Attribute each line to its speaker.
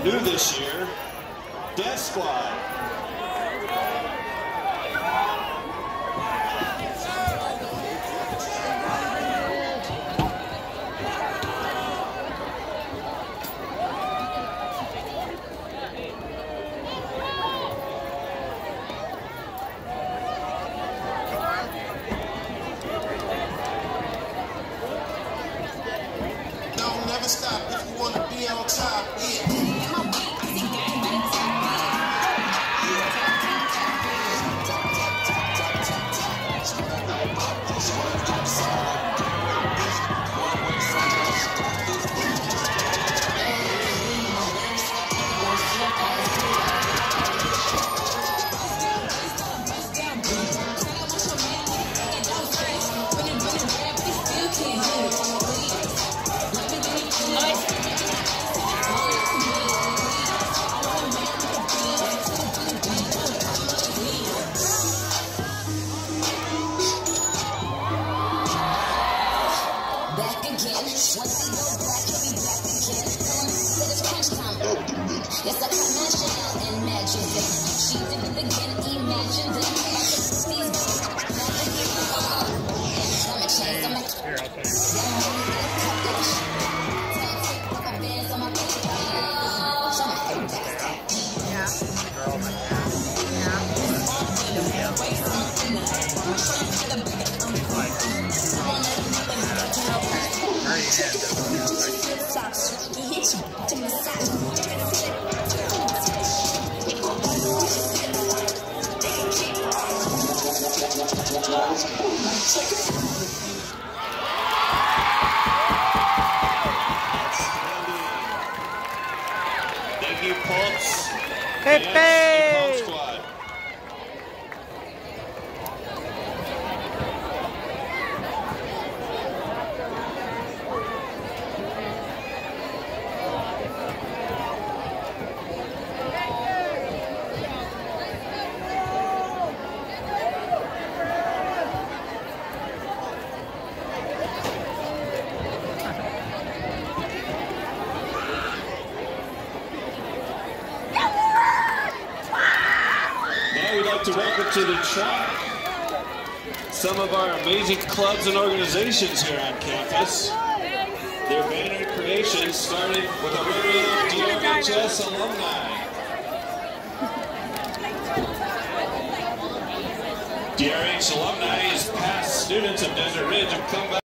Speaker 1: New this year, Death Squad.
Speaker 2: Never stop if you want to be on top. Yeah.
Speaker 3: Yes, I can imagine that. She did it again, imagine that.
Speaker 1: Thank you, Pulse.
Speaker 4: Pepe!
Speaker 1: Squad. We'd like to welcome to the track some of our amazing clubs and organizations here on campus. Their banner creations started with a very own DRHS alumni. DRH alumni is past students of Desert Ridge have come back.